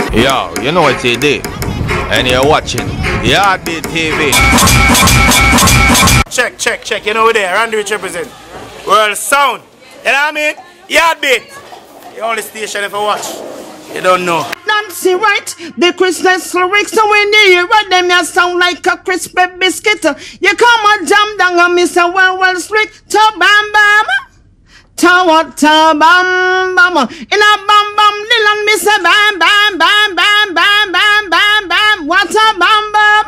Yo, you know what you did? And you're watching Yardbeat TV. Check. You know we're there. Randy Rich represent. World Sound. You know what I mean? Yardbeat. The only station if you watch. You don't know. Nancy Wright, the Christmas lyrics, so when you hear them, you sound like a crispy biscuit. You come and jam down on me, say, well, strict, ta bam bam. Ta bam bam. In a bam bam, Dylan, me say, bam bam bam bam bam bam bam bam. What a bam bam.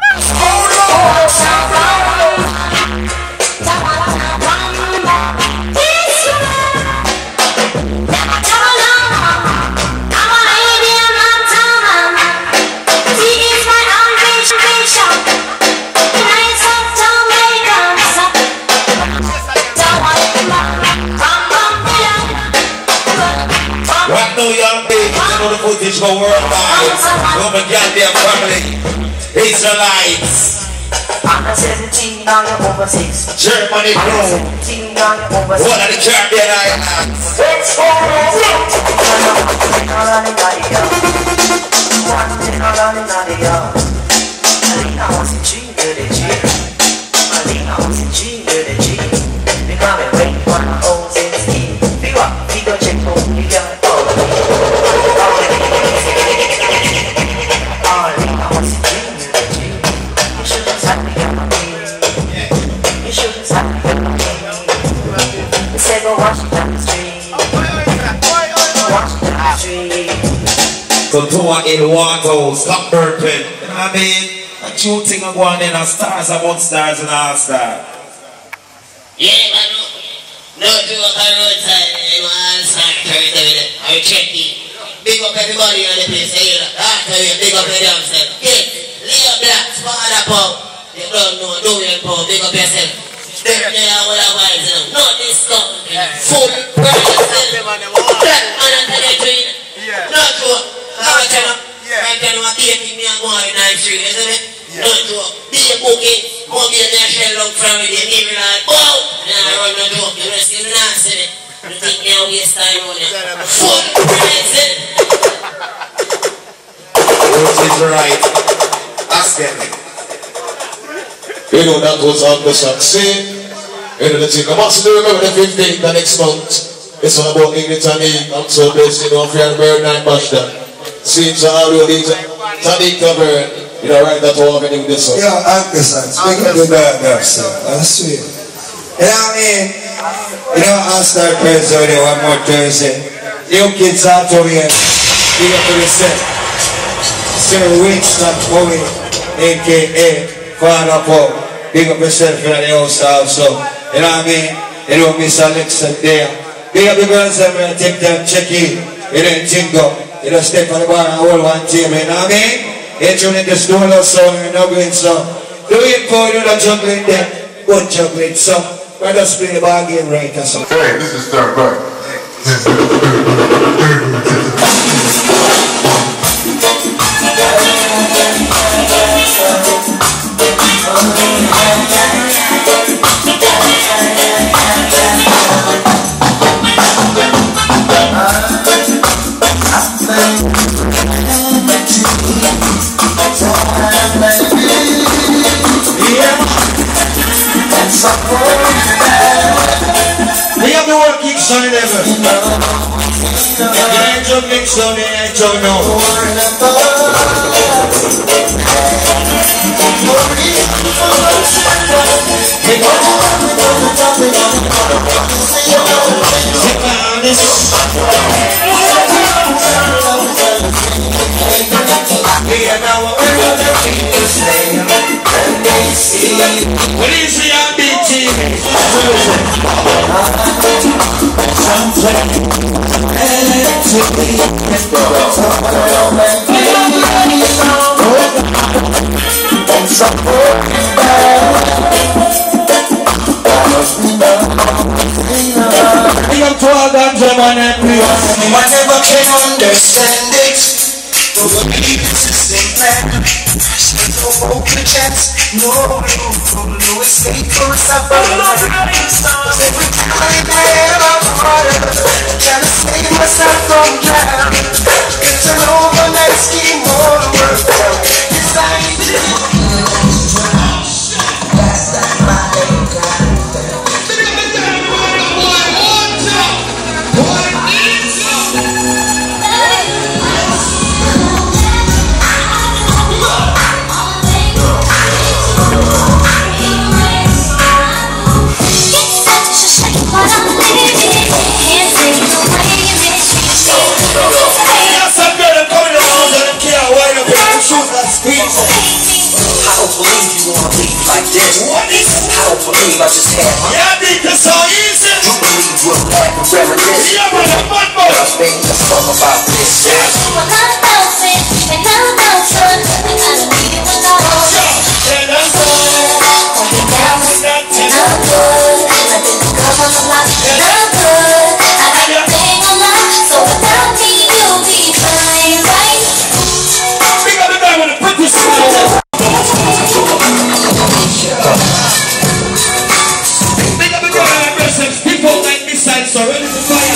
The footage go worldwide. Come and get their family. Israelites. I'm 17, now you're over 6. Germany crew. 17, now you're over 6. One of the Caribbean islands. Let's go. All in the yard. Alina wants a G to the G. Alina wants a G to the G. Because we wait for the O's in ski. We go check for the yard. Contour in water, stop burping. You know what I mean? A cute thing of going in, stars among stars and all stars. Yeah, man. No joke on roadside. All stars carry the way. I check it. Big up everybody on the place. After you, big up your damn self. Yeah, Leo Black, Father Paul. You don't know, do your Paul. Big up yourself. There are all the vibes, you know. No discount. Full price. Black man and the no joke. Right now, I'm taking me and going in 9 Street, isn't it? No joke. Be a bookie. More be a national long from it. You need me like, bow. And I run no joke. You rest in the nice, isn't it? You think me a waste time on it. Full price, isn't it? Which is right. Ask them. You know that was on the succeed. You know the thing. I must remember the 15th the next month. It's all about English and Eve. I'm so blessed, you know, if you're a bird and bash that. Seems all the these Tanika bird. You know, right, that's all happening with this one. Yeah, Uncle Son, speak of the dog, sir. That's sweet. You know what I mean? You know, I'll start first over there one more Thursday. You kids out over here. Big up to the set. Sir Winston Bowie, a.k.a. Father Paul. Big up yourself in the house also. You know what I mean? You don't miss Alexa there. Big up the girls that will take them, check in. You don't jingle. You don't step on the bar and hold one table, you know what I mean? You tune in the stool or so, you're not going so. Do it for you, don't juggle it there. Go juggle it so. Let us play the ball game right or so. Hey, this is third part. They have the world kick son ever. The angel kick son, the angel no. What do you see on BT? Whatever can understand it. Open chats, no escape for suffering. Every time I am out of water, trying to save myself from drowning. It's an overnight scheme. What is it? I don't believe I just had my Yeah, because so easy. You believe we'll laugh and reminisce. Yeah, but I'm one more. I think the fuck about this. Well, I'm bouncing, and I'm bouncing, and I don't need you alone. And I'm good. I'm bouncing, and I'm good. I didn't come on the block, and I'm good. I got your thing on lock, so without me, you'll be fine, right? Big up the guy with the pretty smile. Big up the guy with the presence. People like me sign so ready to fire.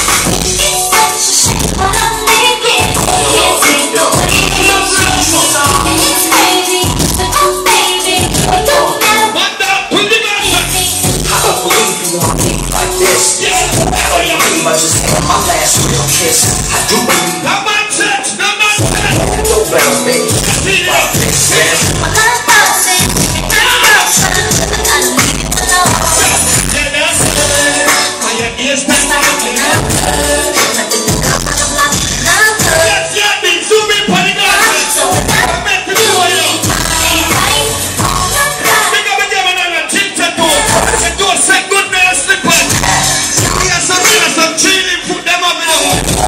I just had my last real kiss. I do believe Not my church, not my church. no better baby like this. Well, I'm bouncing, and I'm bouncing, and I don't need you alone. Yeah, that's it. And your ears back now. I didn't come on the block, and I'm good. Yes, yeah, been zooming for the guy. So without I'm meant to you, do you'll it. be fine, right? Big up the guy with the chip tattoo. The door said good man slippers. We have some chilling, put them up in the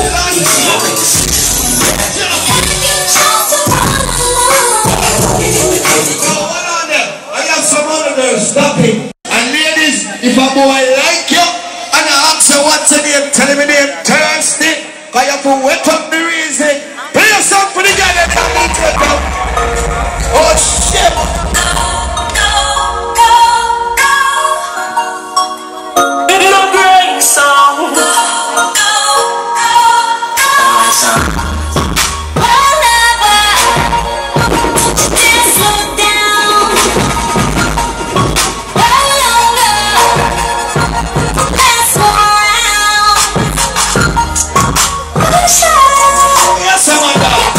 Stop it. And ladies, if a boy like you, and I ask you what's your name, tell him your name Thursday, because you have to wet up the reason. Play a song for the guy that can't take up. Oh shit. No great song. Yes, I'm on that.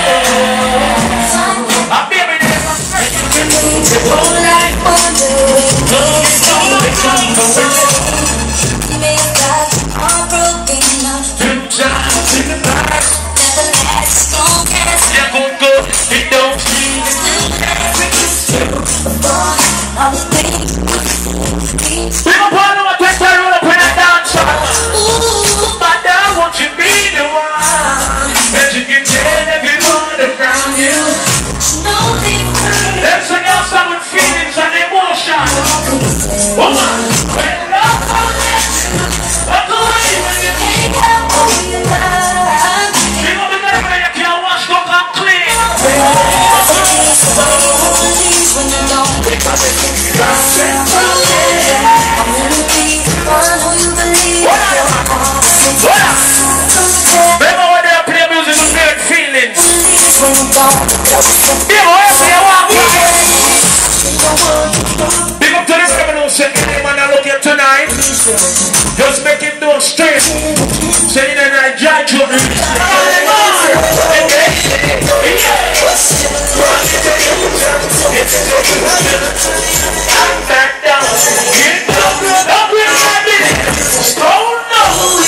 Whole life wonder. Big up to the criminal shit. Any man I look at tonight, just make it do straight. Say that I judge you. Back down. Get up with my stone no.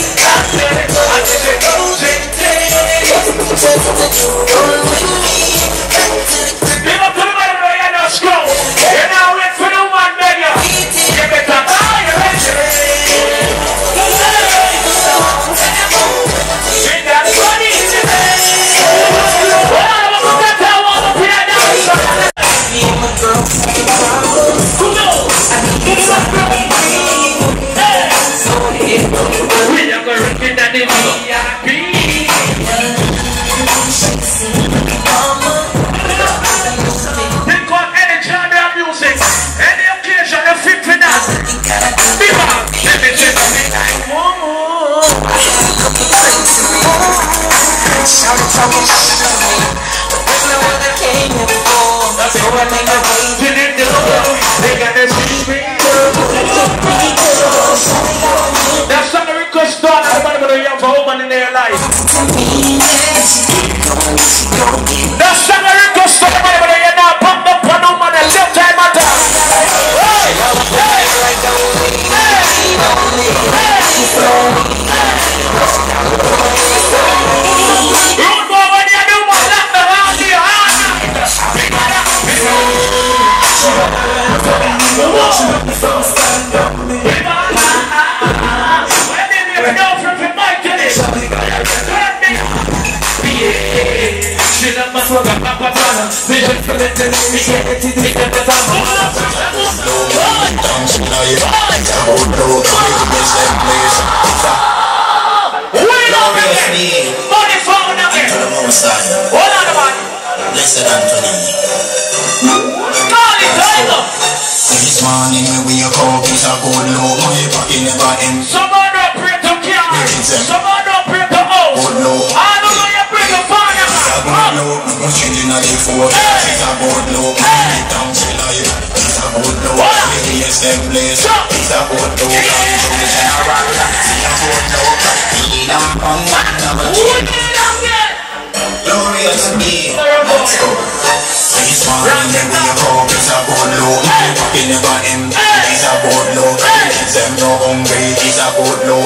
Big up to the man where you're not strong. You're now wait for the one beggar. You better buy your head. Bring that money in the bed. Well, I'm going to tell you what we are doing. Who knows? We are going to get that in VIP. Think of any genre of music, any occasion, you fit for that. Big man, let me check on it. That's not a request done. Everybody but a young woman in their life. That's not a request done. Everybody but a young now pumped up on woman and left time at all. Root boy, when you do more, let the round the Blessed Anthony. This morning when we wake up, it's a good look. My pocket never empty. Someone don't pray to car. Someone don't pray to house. Good look. I don't know you bring a fire. It's a good look. I'm changing a day for. It's a good look. I'm down to life. It's a good look. Maybe it's them place. It's a good look. I'm doing general. It's a good look. Need a pun. Glorious me. This morning when we wake up, it's a good look. My pocket never empty. It's a good look. It's them no hungry. It's a good look.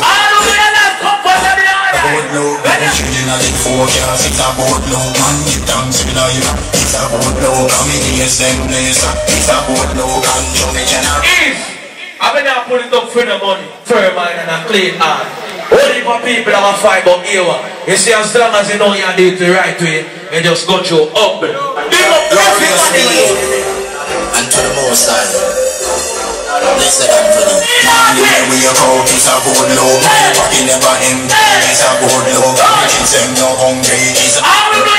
Good look, I'm changing a little forecast. It's a good look, man, give thanks to life. It's a good look, I'm in the same place. It's a good look, I'm showing general. I've been out putting up for the money, fair mind and a clean heart. Only for people that will fight about you. You see, as long as you know you do it the right way, you just go through up. Big up everybody. And to the Most High. Blessed Anthony. When we wake up, it's a good look. My pocket never empty. It's a good look. It's them no hungry. It's a good look.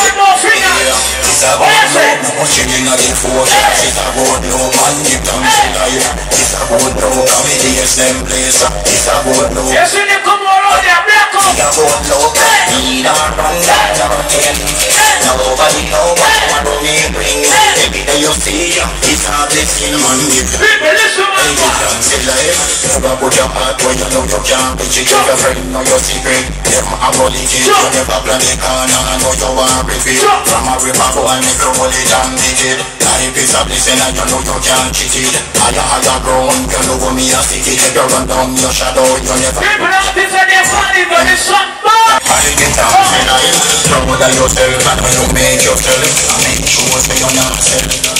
It's a good look. I'm changing a little forecast. It's a good look. Man, give thanks to life. It's a good look. I'm in the same place. It's a good look. Yes, when you come around there, break up. It's a good look. Need a run down your head. Nobody know what we bring. Every day you see, it's a blessing. Man, give thanks to life. Never put your heart where you know you can't reach it. Your friend know your secret. Them a bully kid. You never plan the corner. I know you want to reveal. From a river boy, make you hold it and dig it. Life is a blessing and you know you can't cheat it. Higher ground, you know me a stick it. If you run down your shadow, you never. People out this and they're funny, but it's not bad. I get down to life. Proud of yourself and when you make yourself. I make sure so you're not self.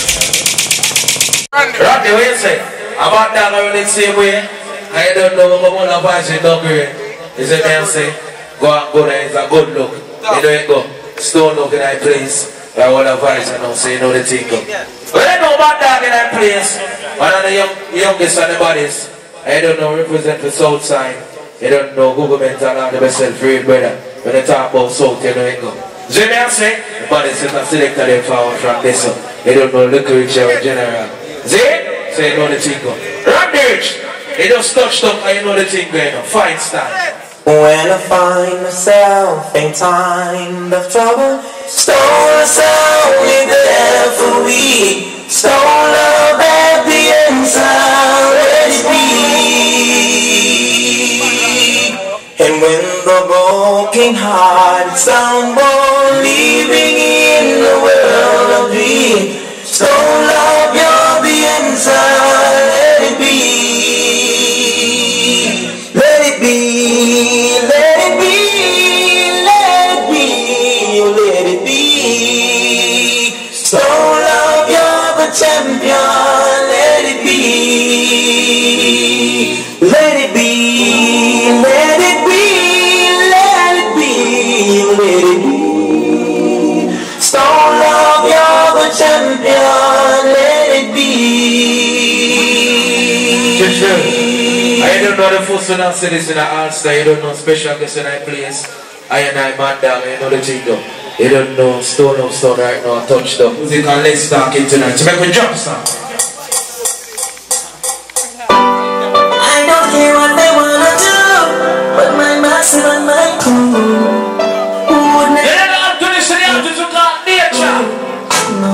Randy, what you say? About that going the same way. I don't know what my mother voice is not great. You see me say, go and go there, it's a good look. You know it go. Stone look in that place. I want a voice and now say you know the thing go. But I know about that in that place. One of the youngest and the bodies. I don't know represent the south side. You don't know government and all the best self-read brother. When they talk about south, you know it go. See me say, the bodies is not selected them forward from this one. They don't know literature in general. See? So you know the thing go. Randage, they just touched up and you know the thing going on. Fine style. When I find myself in time of trouble, Stone sound with the F for we. Stone love at the end sound, let it be. And when the broken heart sound born, living in the world of dream. Stone love, you're the answer, let it be. Let it be, let it be, let it be, let it be. Stone love, you're the champion, let it be. Let it be, let it be, let it be, let it be. Stone love, you're the champion, let it be. I don't know the first one I say this in an all-star. You don't know special guest in I place. I and I man down, you know the thing though. You don't know stone of stone right now, touchdown. Music and let's talk it tonight. So make me jump some. I don't care what they wanna do, but my massive and my cool. Who would never? You don't have to listen to the to call nature. No.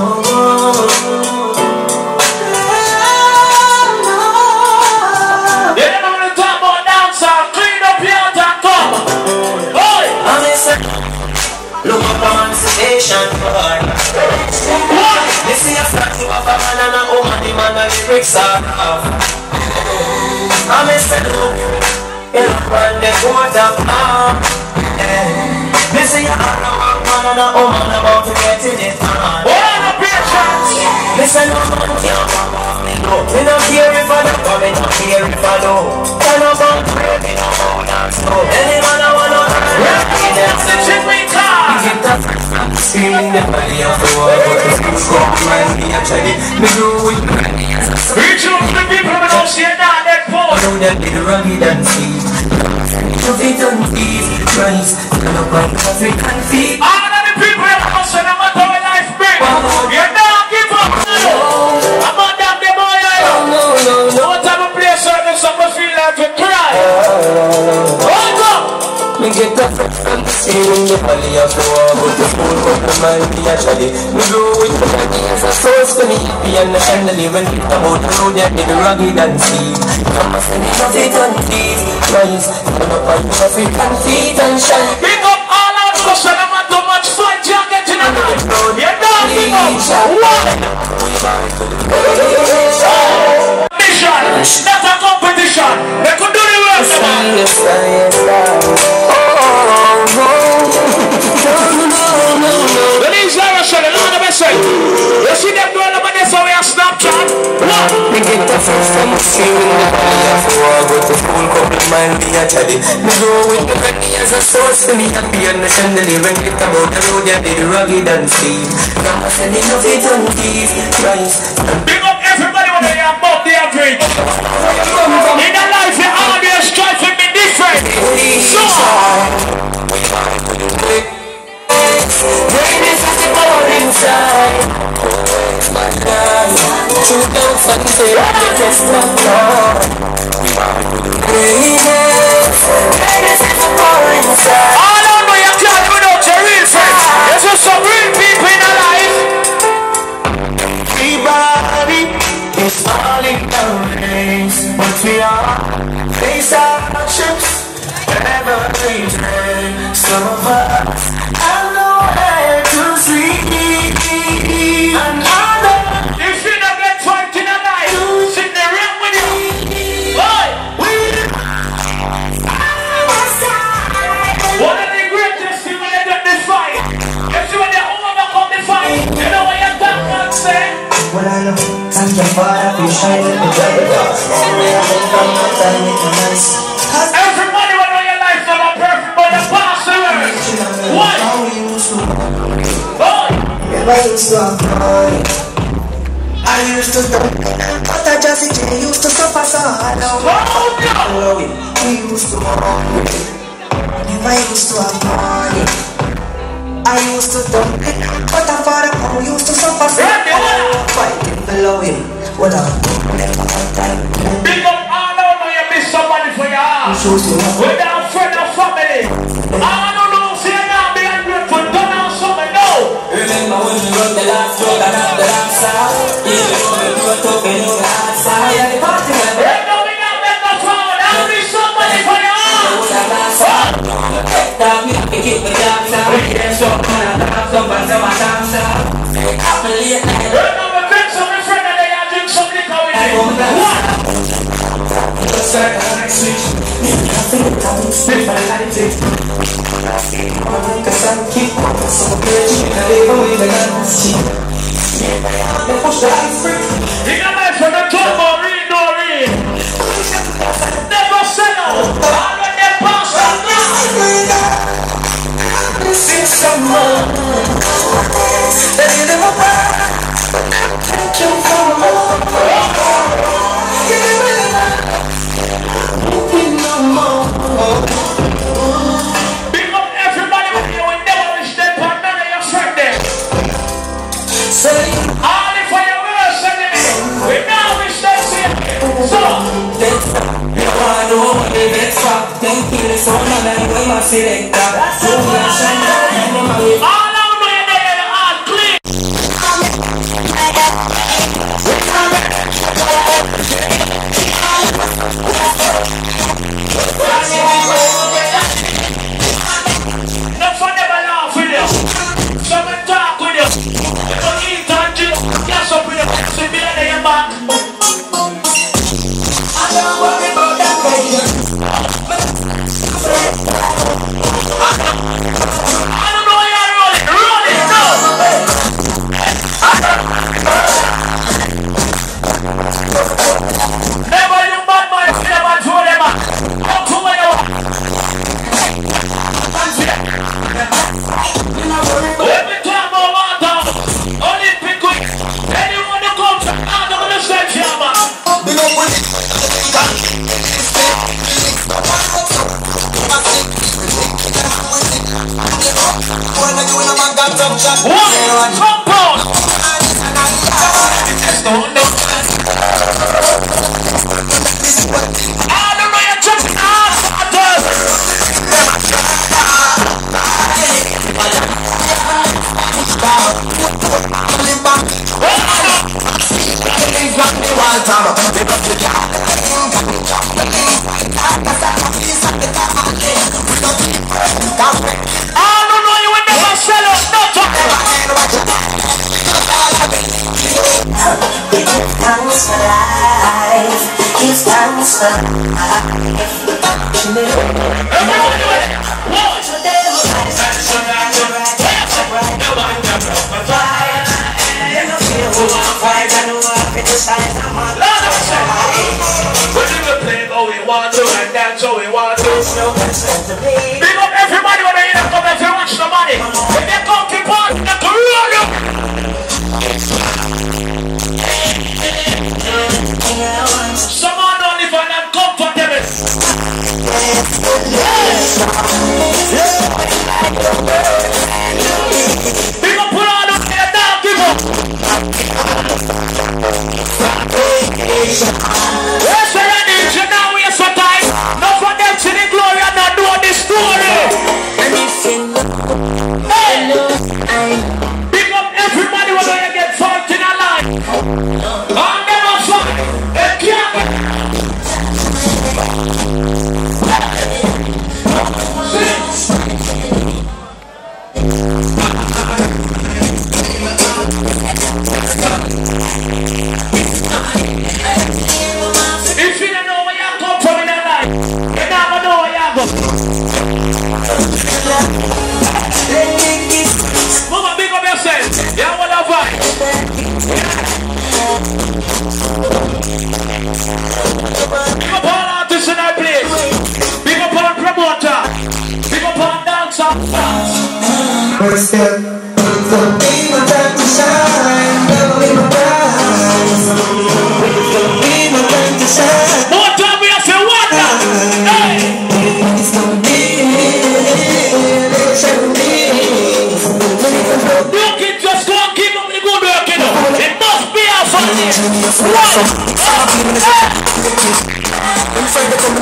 Look up emancipation board. You see a statue of a man and a woman, the man and the lyrics are off. I'm a set look, you look on the court of arm. You see a man and a woman about to get in it on. What a patience! Listen, no man can't come off me though. Me don't care if I don't come, me don't care if I don't. Turn up and pray, me don't hold on slow. Any man I wanna hurt, that's the shit we call. Screaming the body of the world, but the food come behind me actually. Me do it. Reach out to the people who don't see it now, that pause. I know that little rugged and sweet. To fit on feet, Christ, stand up on African feet. All of the people that hustle, no matter what life brings, you don't give up. I'm on down the boy. No time to play a certain song, but feel like to cry. Hold up. Me get the first from the scene in the valley of the war, but the fool come to mind me actually. Me go with the body as a source to me, happy and the chandelier when it about the road that did rugged and steep. Come and send it off it on feet, rise, stand up on your African feet and shine. Pick up all our cushion, no matter how much fight you get in the night. You don't give up. Mission, not a competition. They could do the work. The news are showing all the best. You see them doing the money so we are Snapchat. What? Me get the first from the scene in the valley of the war, but the fool couple mind me actually. Me go with the body as a source to me, happy and the chandelier when it about the road that did rugged and steep. Come and send it off it on feet, rise. Big up everybody when they are above the average. In a life you always try to be different. So greatness is the power inside. My God, true down fancy, the test of God. Greatness is the power inside. all on where you can't without your real friends. There's just some real people in our life. Everybody is falling down race, but we are face our actions, never return. Some of us have nowhere to sleep, and others. If you don't get fight in a life, sit there around with you. Boy, one of the greatest things when they get this fight, you see when they overcome the fight, you know what you're talking about, say? Well, I know, thank you for that, you shine in the dark. Everybody will know your life's not perfect, but the past the worst. What? Boy, I used to have money. I used to talk, but I just used to suffer so hard. We used to hungry. I used to have money. I used to talk, but I thought I used to suffer so hard. Fighting below him. What up? big up all over you miss somebody for your heart. Without friend or family. I don't know, say now be ungrateful, don't know something, no.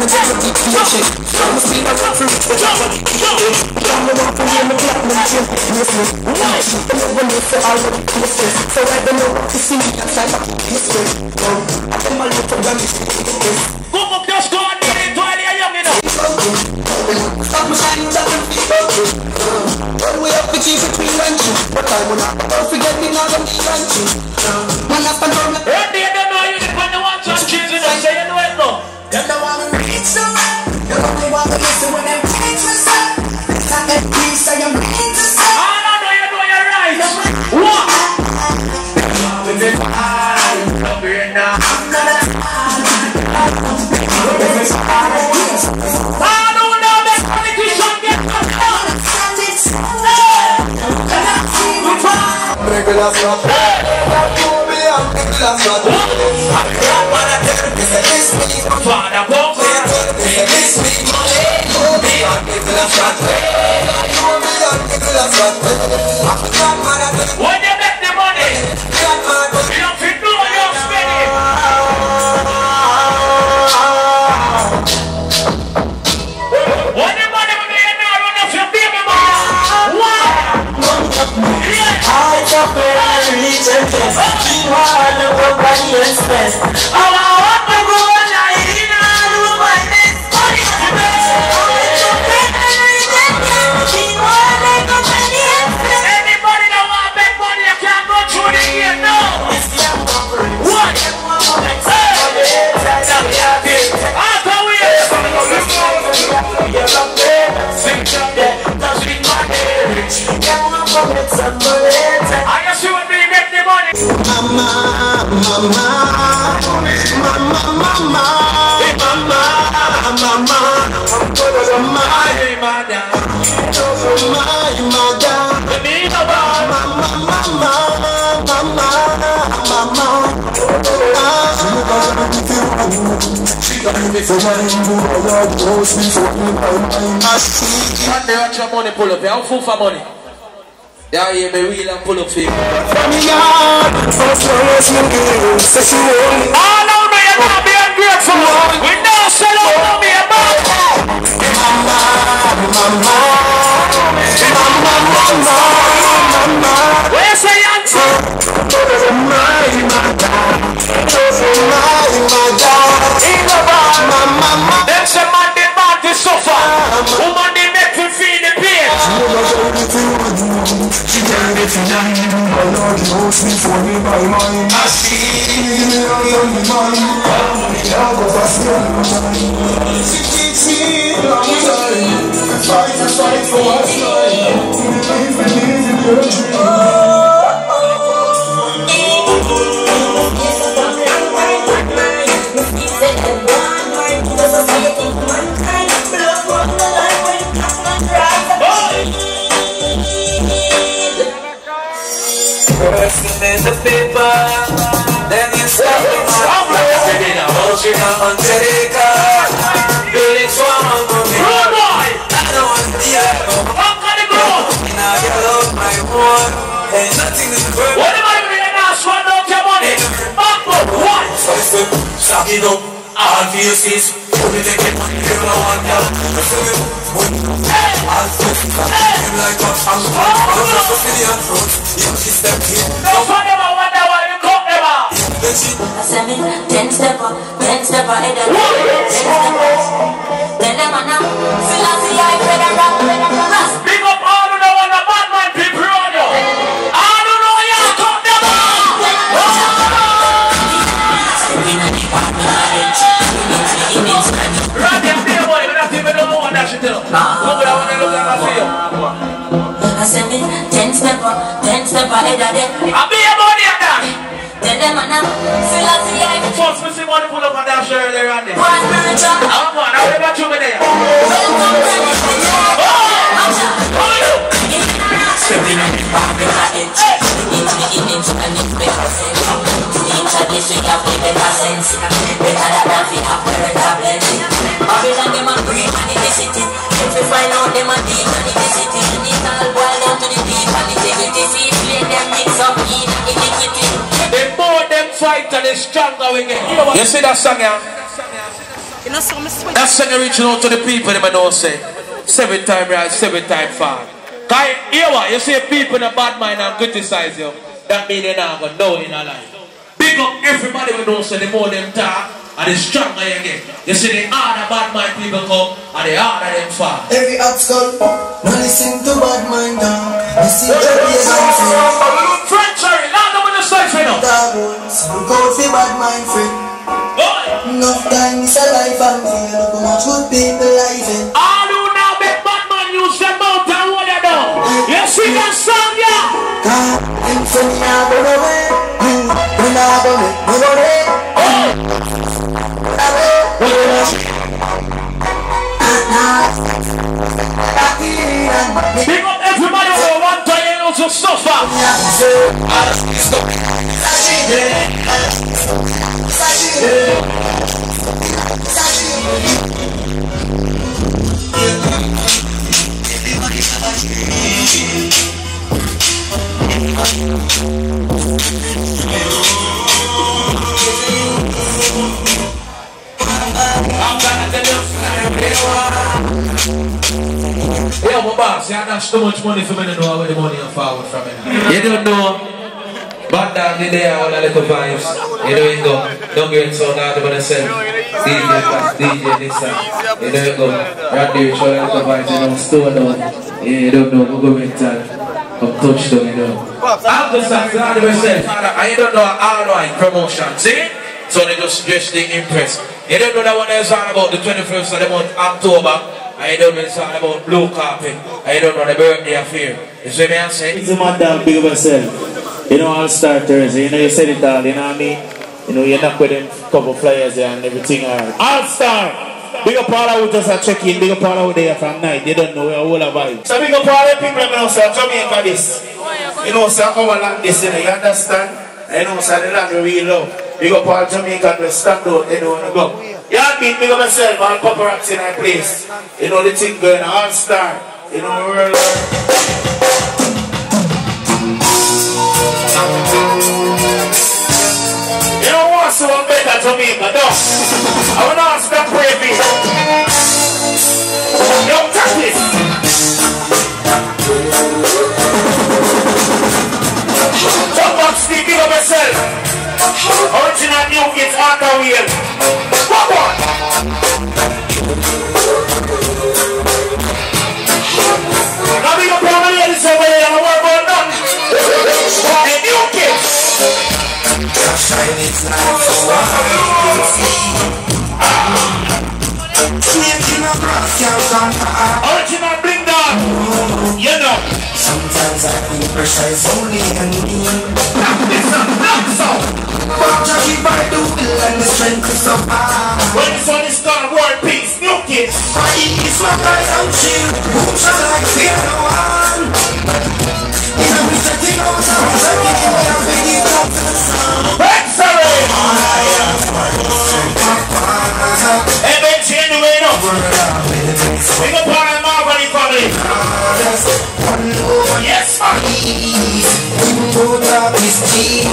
When you make the money, you don't feel no you're spending. When the money will be in there, run off your baby mama. I just feel rich and blessed. You are the one that you express. I want to go and I didn't know my name. Anybody that want to make money, you can't go through the year, no. What? After we I guess you would be make the money. They watch your money pull up. How full for money? Yeah, you may wheel and pull up for you. All over you gonna be ungrateful. We don't sell out me where's the answer? Them say man they born to suffer. Woman they make you feel the pain. Fight for what's right. In the paper, then you stop it on Jericho. Building swarm on me. I don't want to be I love my one. And nothing is good. What am I doing now? Swan out your money. What? So I said, stop it up. All VCs. Only they get money. They don't want to I'll put him like a I'm I said me, 10 step up, 10 step ahead of me, 10 step up. Then them a now, Philosophy I pray and rock, big up all of the one the bad man people on you. I don't know you cut them out. Right there, dear boy, we don't even know what that should do. Look at that one and look at that for you. I said me, 10 step up, 10 step ahead of them. I'll be your body at that. Tell them I'm Philosophy I first we see money pull up on that shirt there and there. I'm one, I'll never show me there. Stepping on the back of my edge. Into the image and it's better sense. To the inch we have the better sense. Better than we have better blessing. Babylon them a breathe and it is it. If we find out them a deep and it is it. It's all boiled down to the deep and integrity. See if let them mix up in iniquity. The more them fight and the stronger we get. You see that song, yeah? That's second reaching out to the people that I know say 7 times right, 7 times fall. Cause here what you see people in a bad mind and criticize you, that means they're not going down in a life. Big up everybody who knows so the more them talk and the stronger you get. You see the harder bad mind people come and the harder them fall. Every obstacle, no listen to bad mind talk. Listen to the French, sorry, now I'm going to say for now. Look out for bad mind friend. Enough time is a life and feel. Look how much good people life in. All who now make bad man use them out and what they do. You see that song, yeah? God, in front of you, go away. You not go away. Big up everybody who want to hear us to suffer. Yeah, my boss, you dash too much money for me to know where the money is forward from it. You don't know. Bad dog the day, all the little vibes. You know it go. Don't get so hard about yourself. DJ Class, DJ this time. You know it go. Randy Rich, all the little vibes, you know, store down. Yeah, you don't know, go mental. Come touch them, you know. I'm just asking all the myself. And you don't know how I promotion, see? So they just the impress. You don't know that one is all about the 21st of the month, October. I don't know it's all about blue carpet. I don't know the birthday affair. You see me I say? It's a man down, big of yourself. You know, all Star Thursday, you know, you said it all, you know what I mean? You know, you knock with them couple flyers there and everything, alright. All Star! Big up all who just a check in, big up all who there from night, they don't know where all about it. So big up all the people that know, sir, Jamaica this. You know, sir, our land this, you know, you understand? You know, sir, the land we love. Big up all Jamaican, we stand out, you know, and go. Y'all beat big up myself, all paparazzi in our place. You know, the thing going All Star. You know, we're you don't want someone better to me, but no. I will not stop praying. Don't touch this. Jump up, Steve, big up yourself. Original new kids out of wheel. Come on. Now big up all the ladies over here and work on done. Hey, new kids. Shine its light so I can see. Making a brass can't conquer. Original bring down. You know. Sometimes I feel pressure is only in me. It's a knock sound. But I keep my doodle and the strength is so high. When the sun is gone, world peace, new kids. My ease, my eyes, I'm chill. Boom, shall like fear no one. In a wish I think I was a wish I think I was a big up to the sun. Excellent! Hey, bitch, anyway, no. Big up all the Marvani family. Yes, sir. Put up his teeth.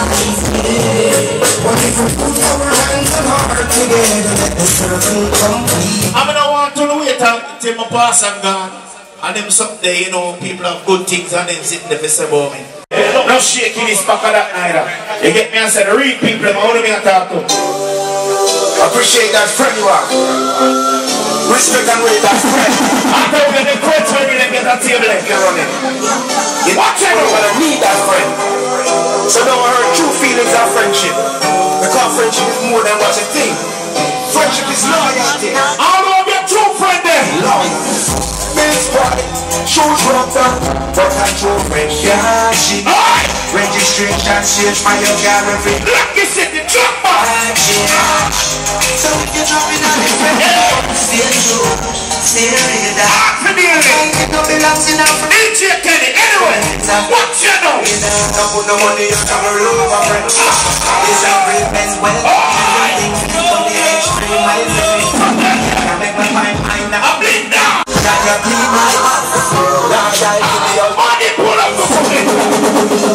What if we put our hands and heart together, let the circle complete. I'm gonna want to wait until my pass and gone. And them someday, you know, people have good things and them sitting there for say about me. No shaking this back of that neither. You get me and say, the real people, I want to be a talk to. Appreciate that friend you are. Respect and rate that friend. After we get the friends when we get that table like you're running. You watch it, but I need that friend. So don't hurt true feelings of friendship. Because friendship is more than what you think. Friendship is loyalty. How do I get true friend then? Loyalty. Base pride. Shoes rubbed up. But I true friendship. Registration change my geography. Lucky City, drop back. So if you're dropping on the friend, stay true, stay real. It don't belong to now for DJ Kenny, anyway. What you know? Don't put no money on top of room, my friend. It's a real man's well. Everything from the extreme, I can make my mind now. I'm bleeding down. Can you bleed my heart? Money pull up the phone.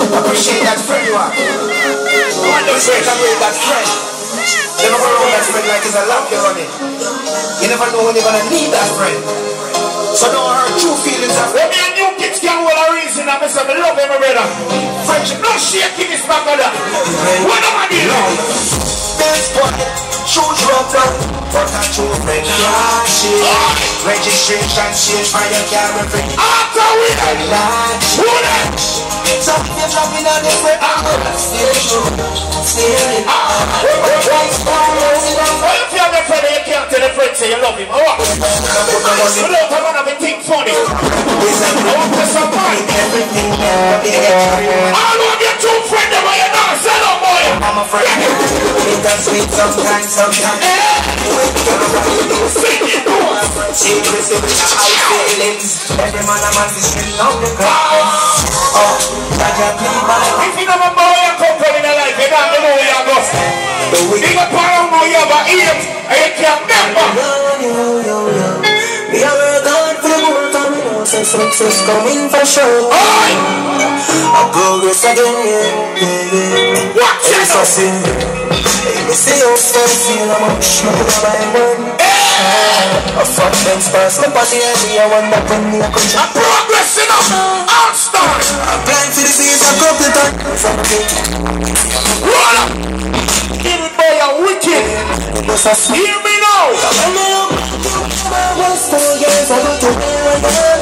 Appreciate that friend you are. Respect and rate that friend. Never go around that friend like like it's a lamp you're running. You never know when you're gonna need that friend. So don't hurt true feelings. When me and new kids can hold a reason, I love every brother. Friendship, no shaking this back of that. What am I doing? This boy, choose your blood, but I choose friend. Registration change by your camera friend. After we like who that? So if you're dropping on the friend, I'm gonna steer you. Steer it. Well, if you have a friend, you can't tell a friend say you love him. Oh, you don't have one of the things funny. I want to survive. Everything I love your two friends, but you're not a sell up, boy. I'm a friend. It does sweet sometimes. Secrets with high feelings. Every man a man is still on the ground. Oh, that you please my life. If you never know where you come from in your life, you don't know where you go. You got power on you have an ear, and you can't remember. We are going for the world, and we know some success coming for sure. I'll go this again, Watch it! You see how I feel, I'm a word. A fuck them spars, my body heavy, I wonder when me a come I'm progressing up, outstart. I'm blind to the beat, I'm complete. Roll up! Give it boy, you're wicked. Hear me now. I was 4 years ago to where I am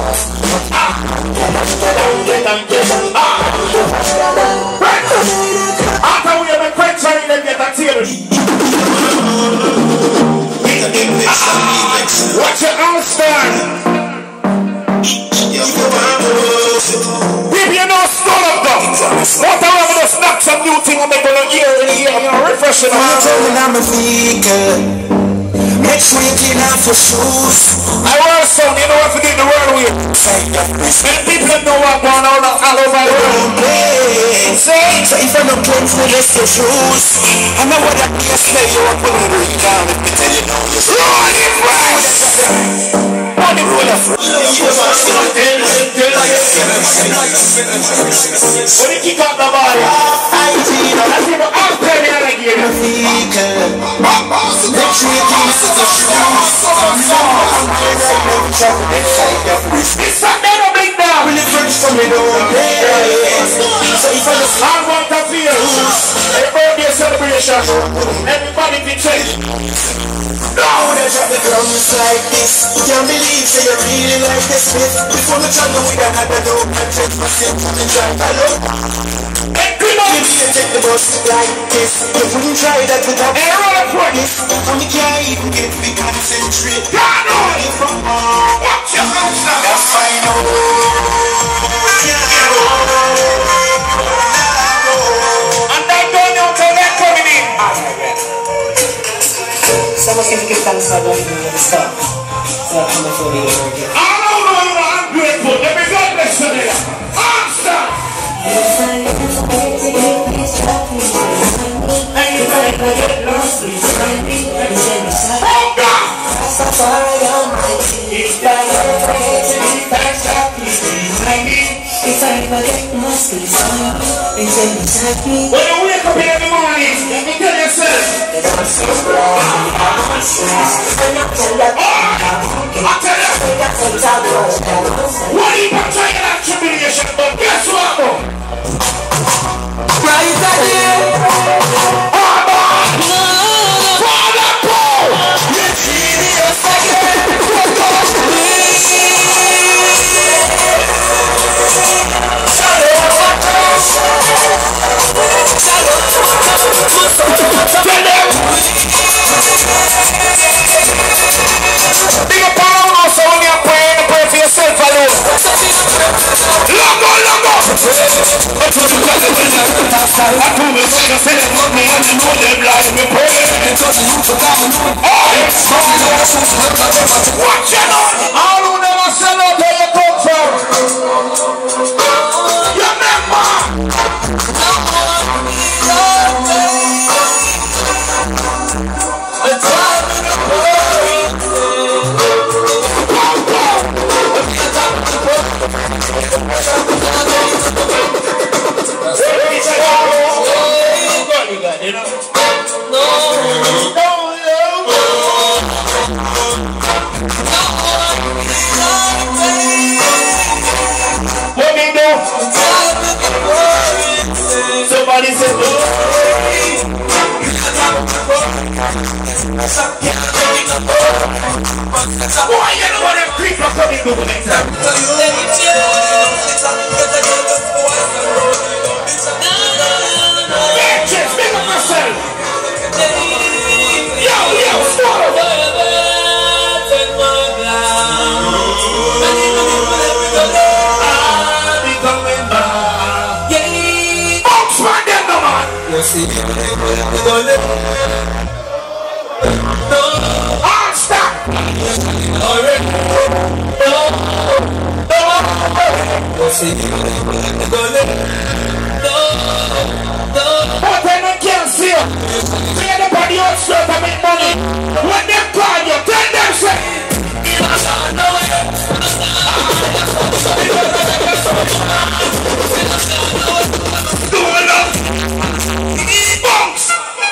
now. After we have a friend trying to get a theory. Watch your outstart. If you know stone of them, what I want to snap some new thing and make a year in a year, you know, refreshing. I'm telling I'm a vehicle. Make sure you clean out your shoes. I want some, you know what to do in the world with. And people that know what's going on all over the world. Say, so if I'm not clean, so just your shoes. I know what I can say, you are pulling it down. If me tell you now, you're running right. Money roller. When you kick out the body, I see people out there again. Make sure you clean out your shoes. It's not never big down. Really fresh from me, don't play. So if I just I want to feel a birthday celebration. Everybody be checked. now when I drop the drums like this, you can't believe that you really like this bit. Before the channel with another dope, I check myself and drive alone. Maybe you take the bus like this. You wouldn't try that without roller practice. and you can't even get me concentrate. God knows. Watch your house now. That's fine. And they don't know till they're coming in. Someone can give thanks for not doing the stuff. So I'm coming for the year again. I don't know you are ungrateful. Let me go listen to you. Answer. When you wake up in the morning, let me tell yourself. I tell you. What are you trying to tribulation? But guess what? Right there. Big up on also when you're praying, pray for yourself alone. Logo. Watch it on. I will never sell out where you come from. You Boy, you know what them creeper coming to the next time. Bitches, big up yourself. Yo, swallow. I'll be coming back. Box man, them no man. I'll stop. But I can't see you. See anybody else straight to make money. When they call you, tell them say. Do enough. Bunks.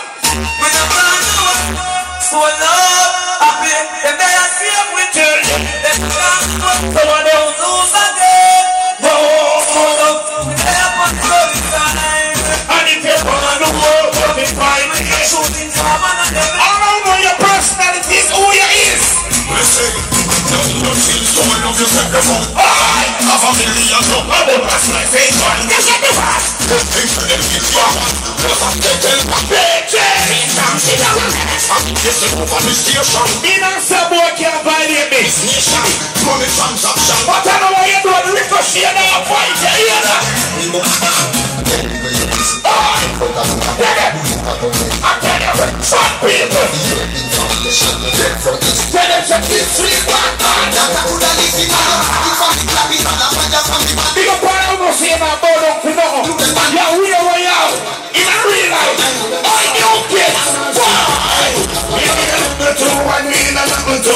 So love, happy, and they are same with you. Someone else lose again. And if you want to work, you'll be fine. Shooting someone and them. I don't know your personality is who you is. Listen, don't feel so enough to set the phone. I have a million of my pass my face on. Get the pass. Things for them is your one. This is over the station. In a sub-boy can't violate this nation. Money transaction. But I know what you do. The ricochet now fight. You hear that? I tell you, some people. Tell them to keep sleep back on. Big up on almost here now, boy, don't for nothing. Yeah, we know where you are. In a real life. I don't get why. We need a number two, and we need a number two.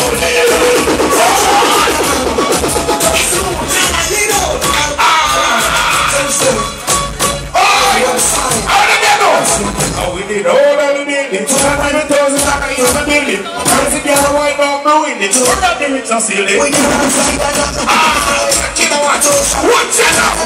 We need all of the building, 200,000 like in the building. Crazy girl, white dog, blowing it. We're not doing it, just silly. You know what? Watch it out.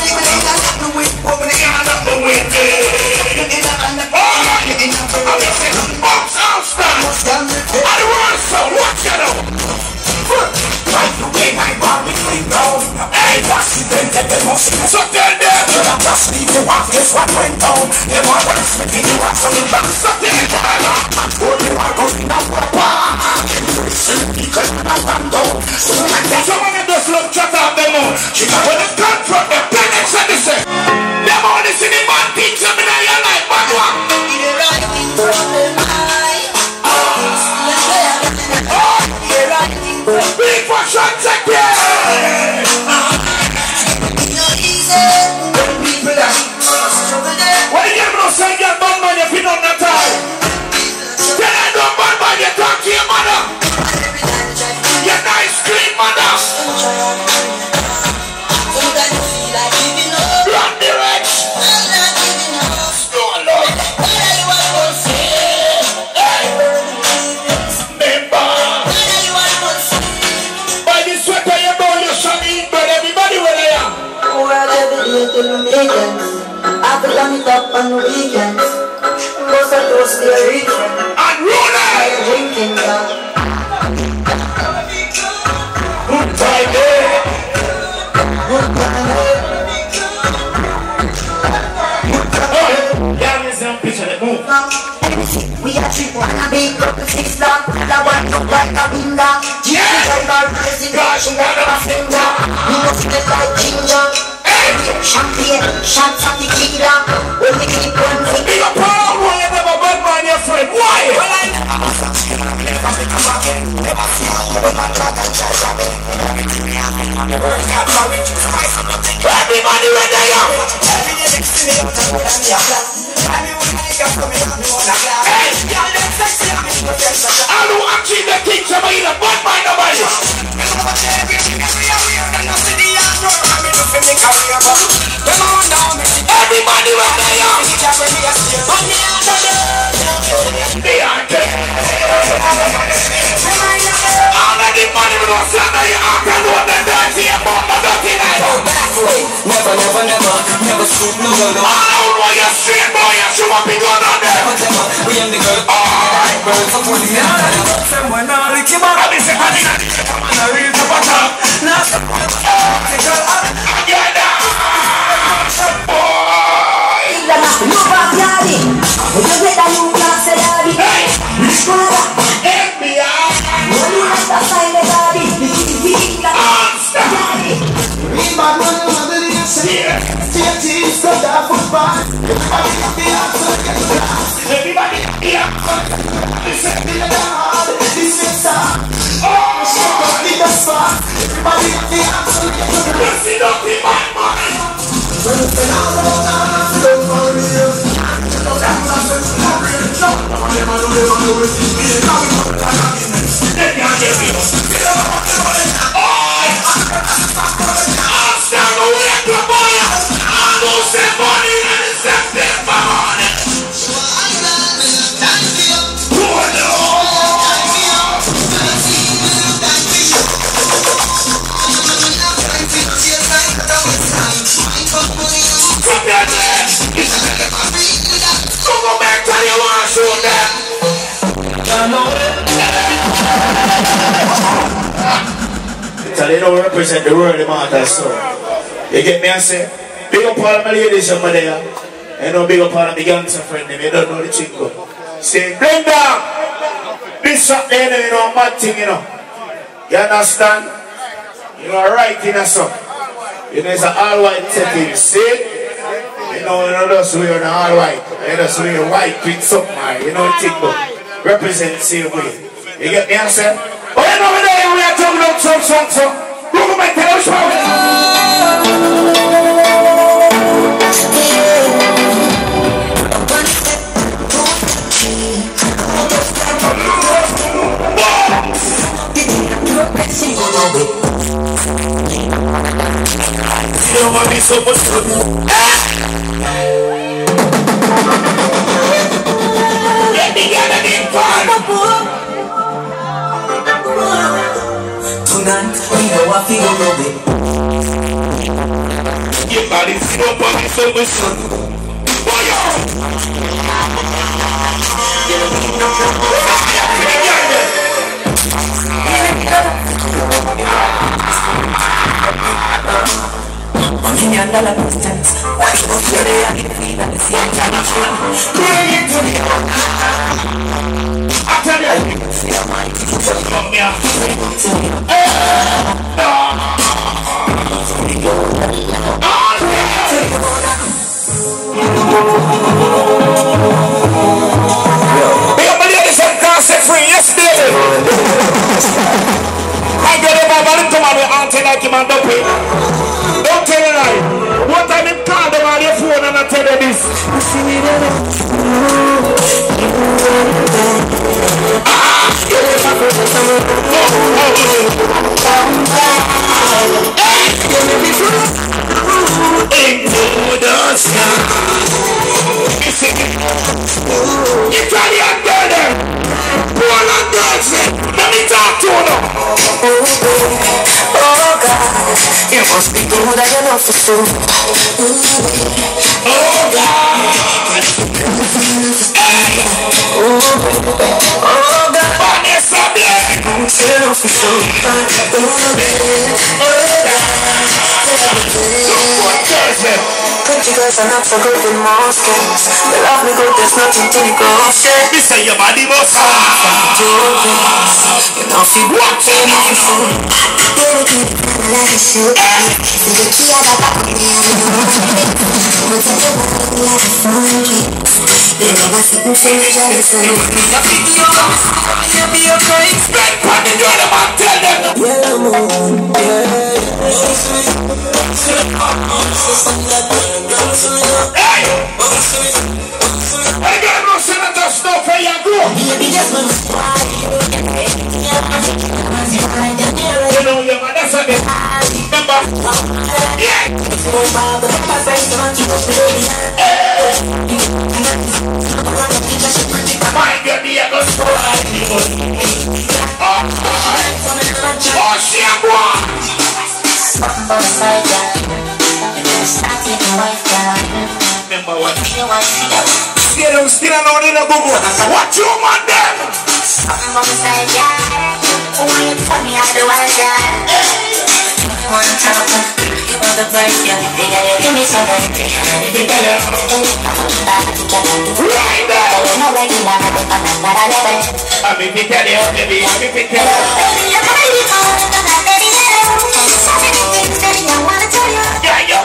Box outside. I want some. Watch it out. Right away, my mom is clean down. Hey, what's the thing that they must see? So tell them. Just leave the walk, guess what went down? They want to spit in the rocks on the back. So tell them. I'm told you I'm going down. Because I'm down. Someone in this look, shut up them all. When they confront them, planets and they say, them all is in the man, teach them in your life, but what? You're right in front of my eyes. You're right in front of my eyes. Big for shots again. You're easy. People that struggle there. What do you get no say your bad man if you don't have time? Tell I don't bad man, you talk to your mother. You're nice, clean mother. Run the rich. No, Lord. By the sweater you know you shall eat bread. Everybody where they are. Well, every day till the weekends. I could turn it up on the weekends. Most of those we are reaching. And rollers. Drinking, Good time, eh? Good time, eh? Yeah, there's a picture that move. We are cheap, wanna be couple 6 long. That one look like a window. Jesus, I'm crazy. Gosh, you got a finger. You must get like ginger. Champagne, shots of tequila. When we keep one thing. Big up all who you never bad man, your friend. Why? Everybody where they are. Hey, I don't actually the king to me, the bad man nobody. Everybody where they are. They are dead. All of the money we don't sell now, you have to know the dirty about the dirty night. Never Never stoop, no girl. I don't know you're straight, boy. You should have been going on there. We am the girl. Alright, girl. So put me on. Someone now, Ricky Man. I mean, I'm a real top. Now, girl, get down. Boy. No backyard. We just let that new class say daddy. Hey. FBI. Money like the sign of daddy. Daddy. Real bad money, mother, you say. Teams, so that football. Everybody here. This is the hard. This is hard. Oh, shut up, in the spot. Everybody here. This is not the bad money. Go back to you want to show that. So they don't represent the world matter, so you get me and say, big up all of my ladies over there. You know, big up all of my gangster friend, you don't know the chick go. Say, bring down this up there, you know, mad thing, you know. You understand? You are right in a song. You know, it's an all white setting, see? You know, just wear an all white. You just wear white with something, you know, chick go. Represent the same way. You get me and say? Oh, you know, we are talking about some. Go back to the show. You don't want me so much to get together in fun. Tonight, we know I feel no way. Your body's so funny, so much fun. $1 million distance. Watch the story and the feel at the same time. Bring it to me. I tell you, come don't tell a lie. What time you call them on your phone and I tell you this? Into the sky. Italian girl, Poland girls, let me talk to them. Oh God, you must be good enough to do. Oh God. Oh God, Vanessa Black. I'm still for Pretty girls are not so good with most games. They love me good, there's nothing to negotiate. You say your body must you know if you watch it, if you fool. Yellow moon, I got no senator stuff for you, go. You know your mother's a bit. Remember? Yeah. Mind your dear, go oh, she a boy. Stay down, still alone in a Google. What you want them? I'm on the side, yeah. When you tell me I do what I one time, you want the price, yeah. Give me some money. If you get it, right there. No way you never do I'm if you tell you, baby, I'm if you tell you. Yeah, yo.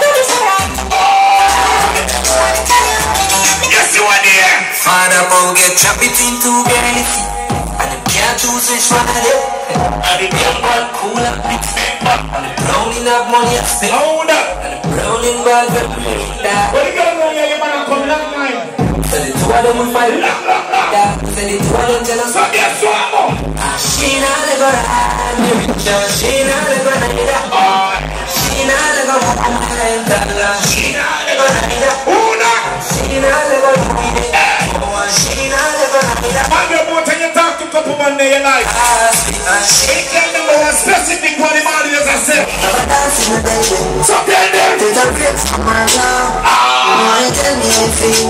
Yes, you are there. Father, go get trapped between two guys. And the can't choose which one of them. And the young one cool up, big fake up. And the browning have money at stake. And the browning ball get that. What you gonna know, you man, come long line. So the two of them will fight. So the two of them jealous. So guess what? She not never had me rich. She not never had that. She not never had that. She not never had that. She not never had that. She not never had that. Man, you're more than you talk to couple man in your life. It can be more specific for the man as I said. So tell them. There's a fix for my love. Wanna tell me if you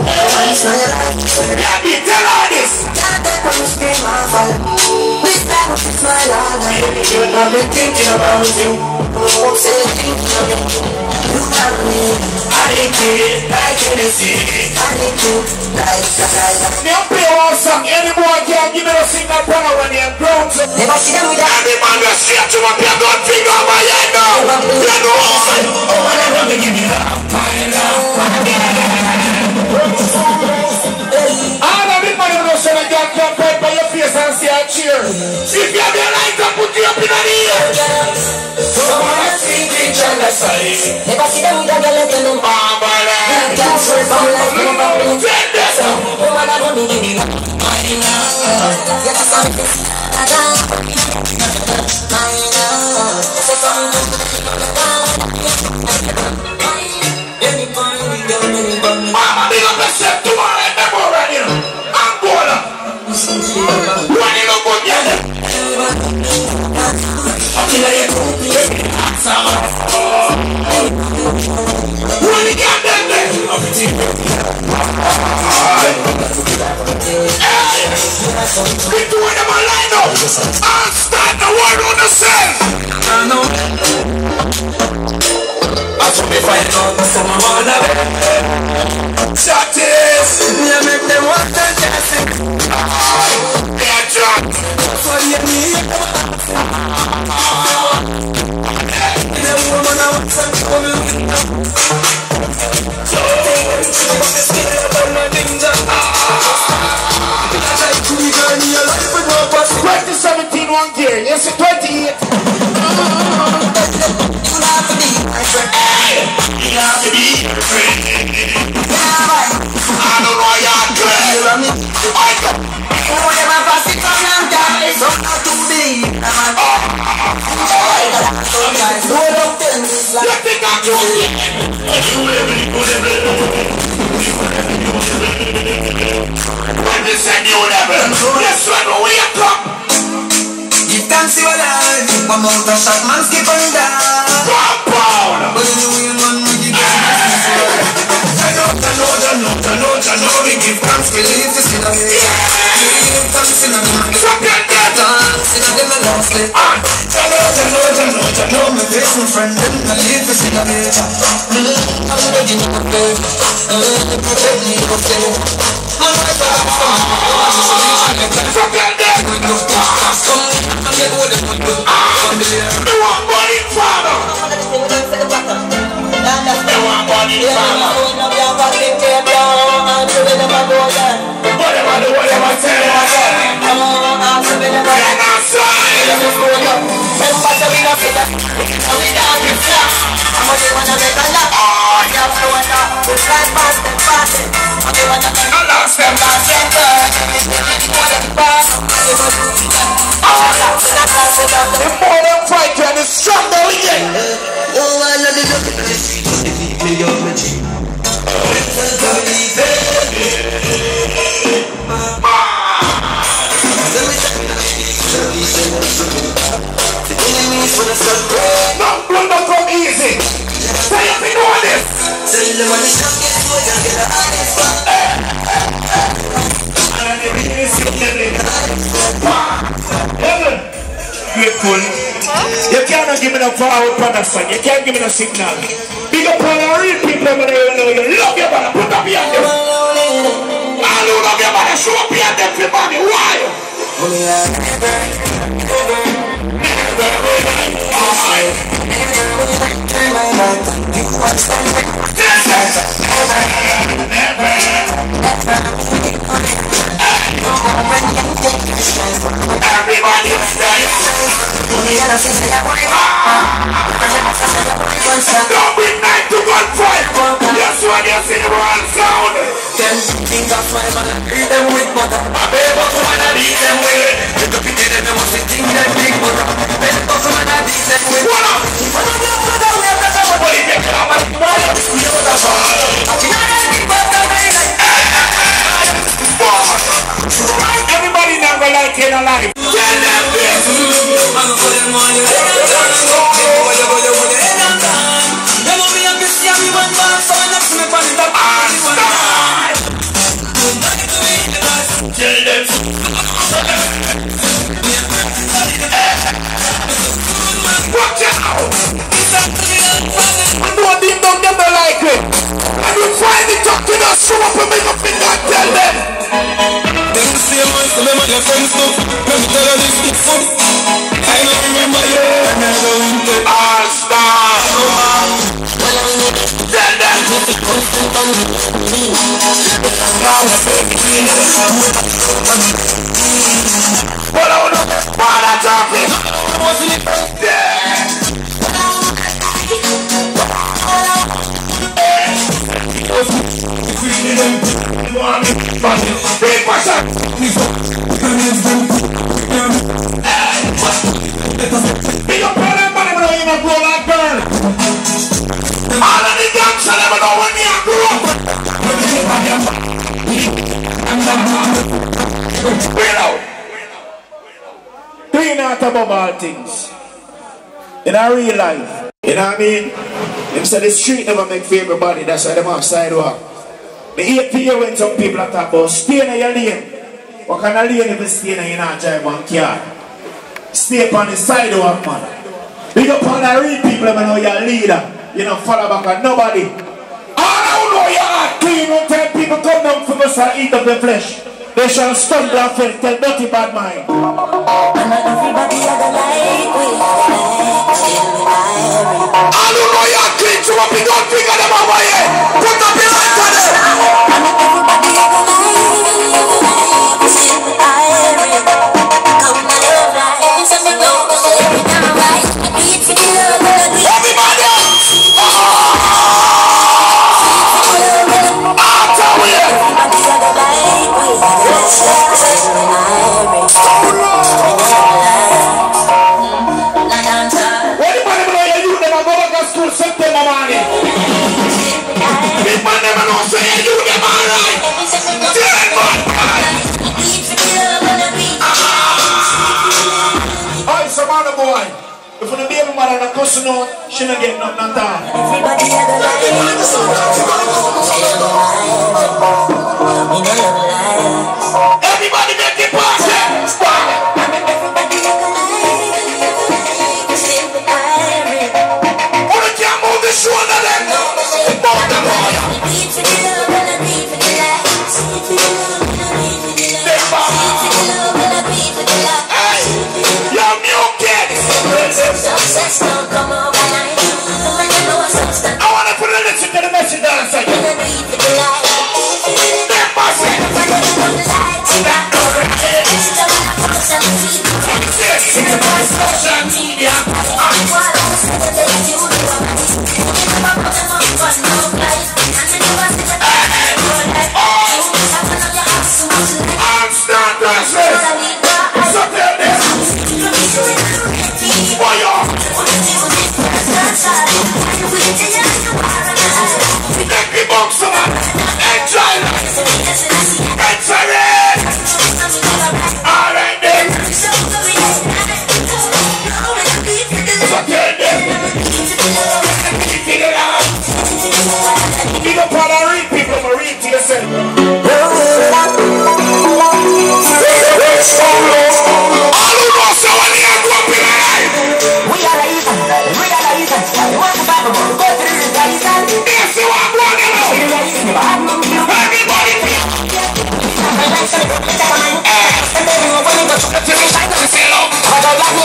let me tell all this. Can't take when you scream and fall. This time I fix my love. I've been thinking about you. I'm still thinking of you. You got me. I need you like Hennessy. I need you like. Me don't play one song. Any boy can give me a single power when you're grown. Never see them with that. Every man will straight to my pure gun finger on my head now. You know what? Oh, I never give me that. All of it, man, you know, so I can't come back by your face and say a cheer. If you have your light up, put you up in the air. Someone has seen each other side. Never see them with that girl like them. Can't swear from like them. Woman, I don't need you. Get us on this. Mama, they got the set to my head. I'm already Angola. Running up on you. When you get them there. Keep doing them a line up. I'll start the world on the cell. I know. I told me fight on some of my love. Shut this. You make them want to dance it. They're drunk. For you need. The woman I want some woman. So take it. I'm not danger. I like to be gone in your life with no pass. 2017 one year. Yes, 28. You have to be your friend. I don't know your dread. I got Whatever pass it from your time, it's up to me. you think I'm joking? When they send you never, yes, run away and come. Give thanks to your life. One more the shot man skip on down. Compound. But you know you run with the I know, we give thanks to live to see the way. We give thanks in the moment. Thanks in the lastly. I know, my best friend, and I live to see the way. I'm ready to go. Protect me, okay. My wife, You want money, father? You want money, father? Whatever, tell the more them fight and it's strong though, yeah. Oh, I love the look at this. Don't come easy. Say if you know this. Tell them on the Grateful. You cannot give me no forward production. You can't give me no signal. Big up all the real people over there. You love your brother. Put up your hand. All who love your brother, show up your hand. Everybody, why? Everybody don't bring night to gunfight. That's why you see the world sound. Then think of my man, beat them with butter. I better go and I beat them with it. You can beat them, must be think that big butter. Better go and I beat them with what up? What up, what up, what up, what up? What if you come and what up? You know that's all. Everybody now go like it alive. Tell them this. I'm gonna put them on your head and turn. They want me up to see me one bar, so I'm next to me on the top. Tell them. Watch out. I know them don't never like it. And you find it up to the show up and make a finger and tell them. Them same ones to them and your friends too. Let me tell you this is fun. I don't remember you. All star. Tell them. What I want to what I talking. Big up all them money when you grow like girl. All of the gangs I never know when me I grow up. Wait out. Clean out above all things. In our real life. You know what I mean? Them say the street never make for everybody. That's why them have sidewalk. The 8 year when some people are talking about stay in your lane. What kind of lane if you stay in, you not drive one car? Stay on the sidewalk, man. Big up on the real people, you know you're a leader. You don't follow back on nobody. All I know you are clean when time people come down from us and eat of the flesh. They shall stumble and fail, tell dirty bad mind. And not everybody has a light with all who know you are clean, so up, you don't figure them over here. Put up your hands on them. And not everybody has a light with iron. Come on, love life, so me know to say it now, right? Beat for the love, everybody else. I'll tell you. Everybody has a light with September morning. Big man never know say you them alright. Alright, some other boy. If you baby mother not cuss out, she not get nothing at all. Everybody has a life. Everybody make it party. Shoulder them. I want to put a listen to the message dancer. Social media.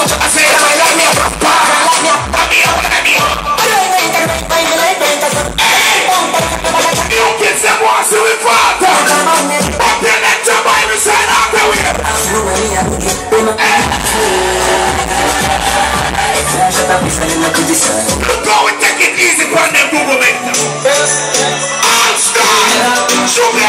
Go and take it easy on them Google me. All star. Show me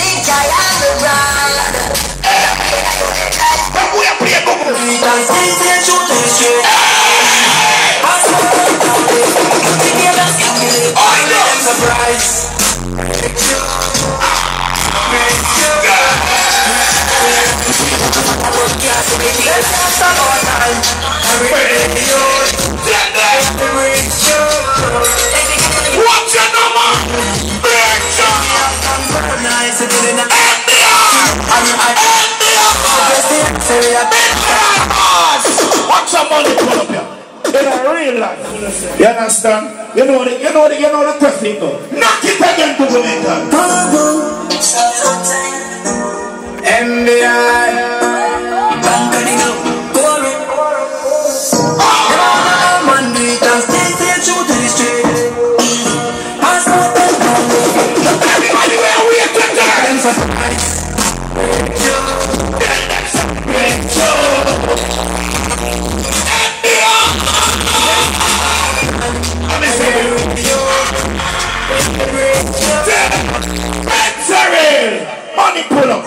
Don't What's your number? What's your money pull up here? In a real life. You understand? You know the technique. Knock it again to the mental. Everybody where we are to dance. Money pull up.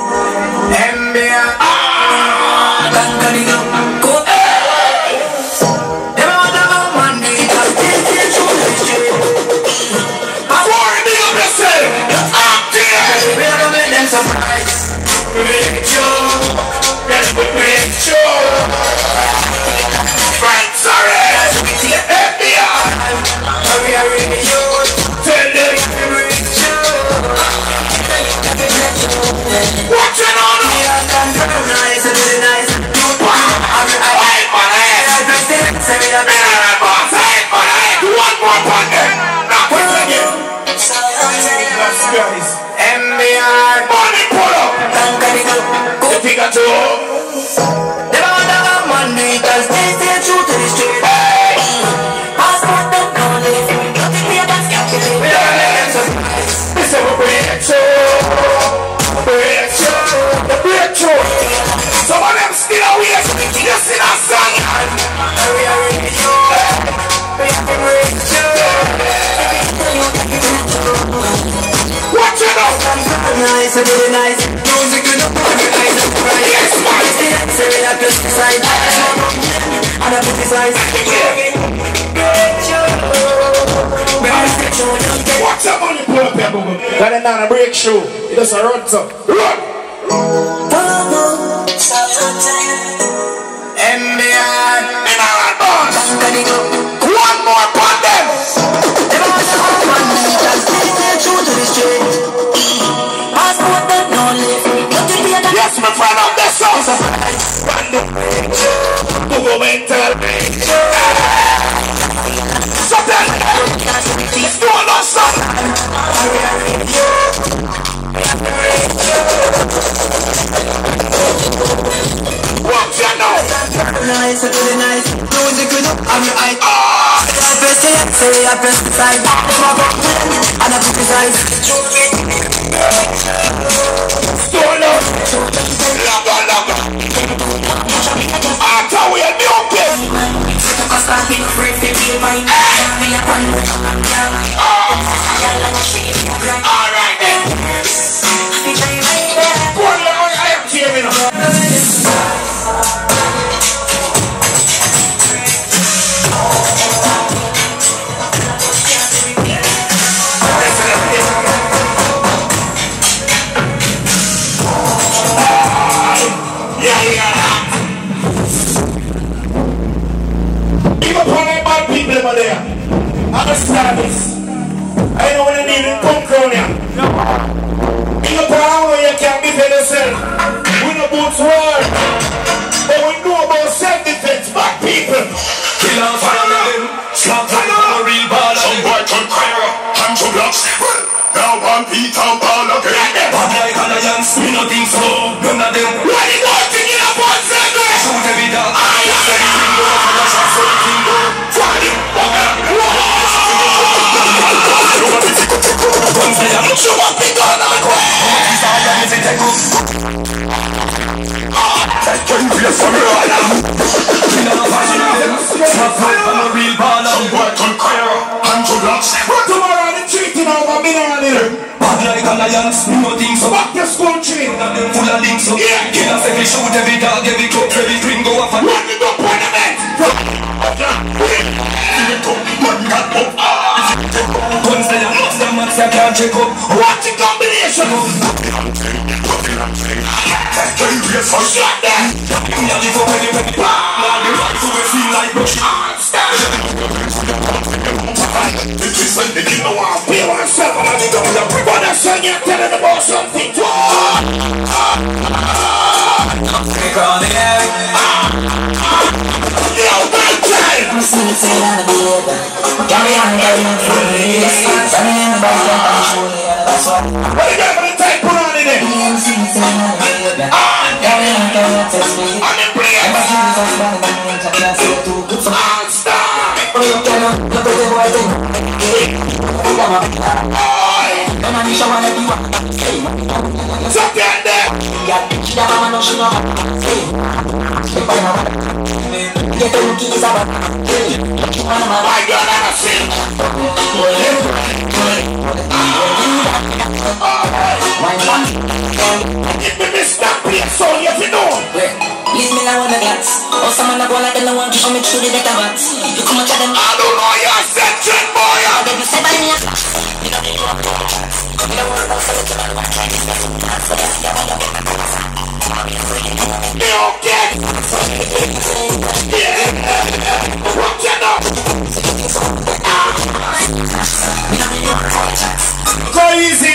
Some of them still away. You see that song? Watch it out. Nice, really nice. Music in the party, eyes up bright. Yes, man. Say that just beside. And I criticize. Watch out on the pull up here, boo. Got it down a break show. It does a run, so run. One more upon them. Yes, my friend, on this song. Nice, really nice. Music with up on your eye. I press the X, I press the side. And I criticize. Stone up. Lava. After we are new kids. Cause I've been free to feel my alright then. I am tearing up. I know when you need it, come crown ya. In the power where you can't defend yourself. We know boots war, but we know about self-defense, bad people. Kill off all of them, slap them on a real ball. Some boy turn fire, hands to blocks. Now one beat and ball again. Bad like alliance, we no think so. None of them. What is one thing in a ball center? Shoot every dog. Just every window, for a shot, so the window. Watch the combination. Leave me now on the glass. Or someone that go like them, no one to show me through the data box. You come and tell them, I don't know your section, boy. I don't say by me. You know, you want to go. You don't want to go for the job. You okay? Yeah. What you know? Go easy.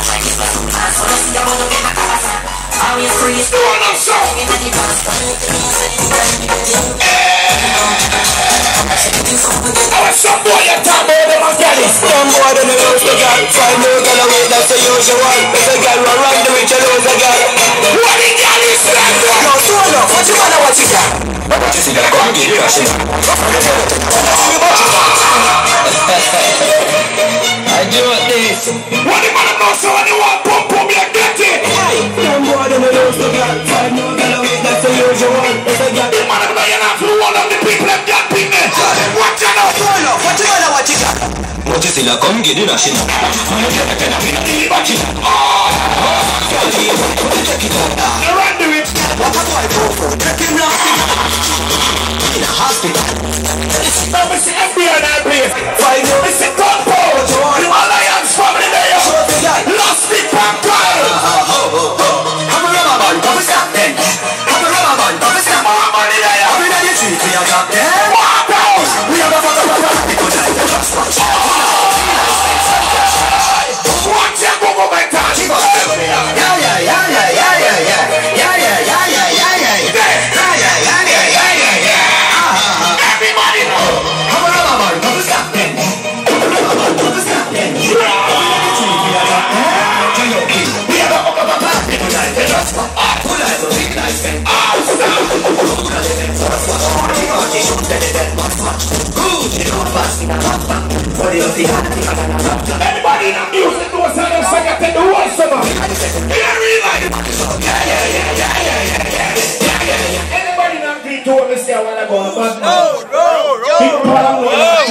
Are we free? Do another song. Some boy you talk about them and get it. Some boy them lose the girl. Find no girl away, that's the usual. There's a girl run round the rich and lose a girl. What the girl is that? No, so no, what you wanna watch it? What you see that come give you a shit? I do this. What the man know so when you want pump pump you get it. Some boy them lose the girl. Find no girl away, that's the usual. There's a girl. The man know you not through all of the people that got business. What you know? What you wanna watch it? What you see that come give you a shit? What a boy go for? Take him last in a hospital. Now we see FBI in that place. Find no. We see Compo. The Alliance family there. Lost the vampire. Have a rubber band, come stop then. Have a rubber band, come stop. Money there. Have a ready treat, we are drop there. Walk out. We have a fuck up. Because I just watch. Watch your go back to everybody know. Have a rubber band, come stop then. Have a rubber band, come stop then. We have a treat, we are drop there. We have a fuck up. Because I just watch. Pull out the big nice thing. Everybody in the music knows how to sing it in the world summer. Anybody not beat to what we say I wanna go on, but people are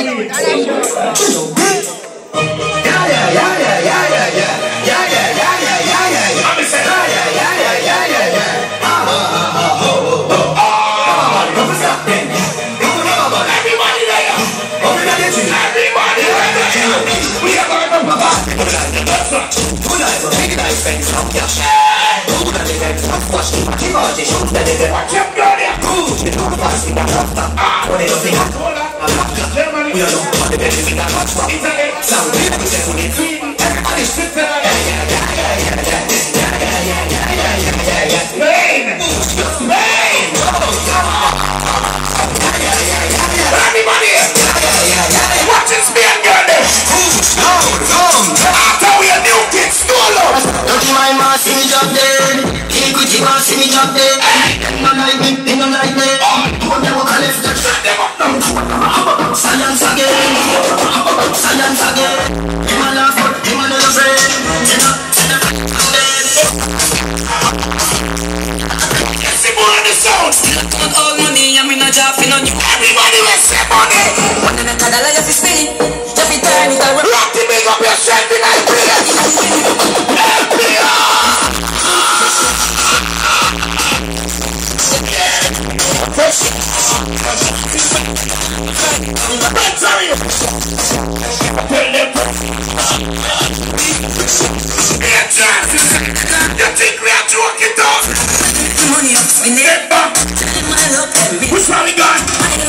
Science again. You are love, you are the friend. All money, I'm in a job, you know. Everybody will say money. One in a cadala, you spin it. Just be turn it around. Rock the big up yourself in that December. Which one we got?